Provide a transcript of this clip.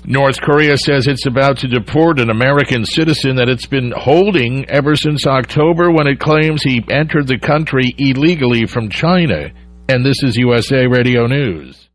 North Korea says it's about to deport an American citizen that it's been holding ever since October, when it claims he entered the country illegally from China. And this is USA Radio News.